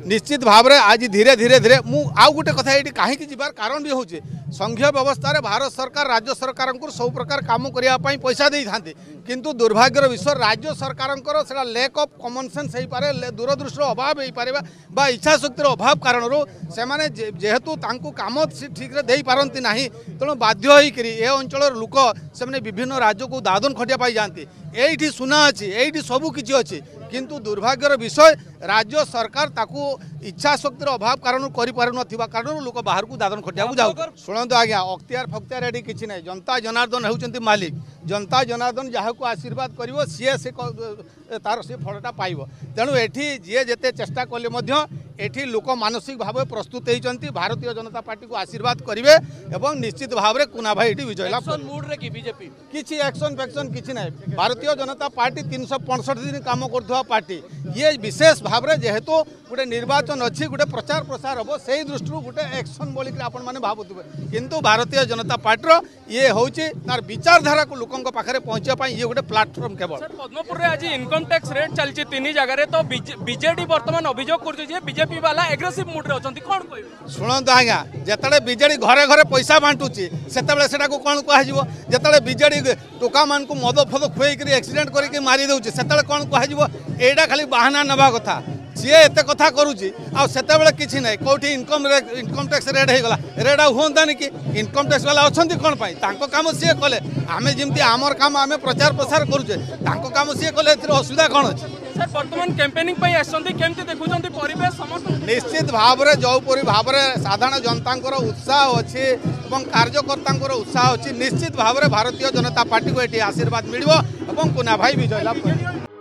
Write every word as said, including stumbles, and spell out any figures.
निश्चित भाव में आज धीरे धीरे धीरे मु आउ गोटे कथा ये कहीं जीवार कारण भी हूँ संघीय व्यवस्था भारत सरकार राज्य सरकार को सब प्रकार काम करने पैसा दे था किंतु दुर्भाग्यर विषय राज्य सरकार लैक ऑफ कॉमन सेंस हो पारे दूरदृष्टि अभाव हो पारे बा इच्छा शक्तिर अभाव कारण से माने जेहेतु काम ठीक से दे पारती ना तेणु बाध्य होकर ए अंचल लोक से विभिन्न राज्य को दादन खटिया जाती ये सुना अच्छी ये सबकि अच्छी किंतु दुर्भाग्यर विषय राज्य सरकार ताकू इच्छा शक्तिर अभाव कारण कर कारण लोक बाहर को दादन खटिया जाऊ शुणु आज्ञा अख्तियार फख्तियार ये किसी ना जनता जनार्दन होती मालिक जनता जनार्दन जहाँ को आशीर्वाद कर सी से तार सी फलटा पाइब तेणु ये जी जिते चेष्टा कले एठी लोक मानसिक भाव प्रस्तुत होती भारतीय जनता पार्टी को आशीर्वाद करेंगे और निश्चित भाव में कुना भाई ये विजय लाभ बीजेपी किसी एक्शन फैक्शन किसी ना भारतीय जनता पार्टी तीन सौ पैंसठ दिन कम कर पार्टी ये विशेष भाव में जेहेतु गोटे निर्वाचन अच्छी गोटे प्रचार प्रसार हम से दृष्टि गोटे एक्शन बोलिक आपण मैंने भावुवे किंतु भारतीय जनता पार्टी ये हूँ तार विचारधारा को लोकों पाखे पहुँचा ये गोटे प्लाटफर्म केवल पद्मपुर में आज इनकम टैक्स रेट चलती तीन जगह तो बीजेडी बर्तमान अभियोग कर बीजेपी वाला एग्रेसिव मुड रे अछंती कोन कहबे शुणु आज्ञा जिते बीजेडी घरे घरे पैसा बांटुची से कौन कह जिते बीजेडी टोका मान को मद फद खुएक एक्सीडेंट करके मारी दौर से कौन कह एटा खाली बाहाना नवा कथा सी एत कथा करुच्ची आते किसी ना कौटी इनकम इनकम टैक्स रेट होगा रेट आंतानी कि इनकम टैक्स वाला अच्छा कौन पाई कम सी कले आम जमी आमर काम आम प्रचार प्रसार करुचे कम सी कले असुविधा कौन अच्छे सर बर्तमान कैंपेनिंग पे आसछंती केमती देखुछंती परिवेश समस्त निश्चित भाव में जो परी भाव में साधारण जनता उत्साह अच्छी और कार्यकर्ता उत्साह अच्छी निश्चित भाव में भारतीय जनता पार्टी को ये आशीर्वाद मिल कुना भाई विजय लाभ।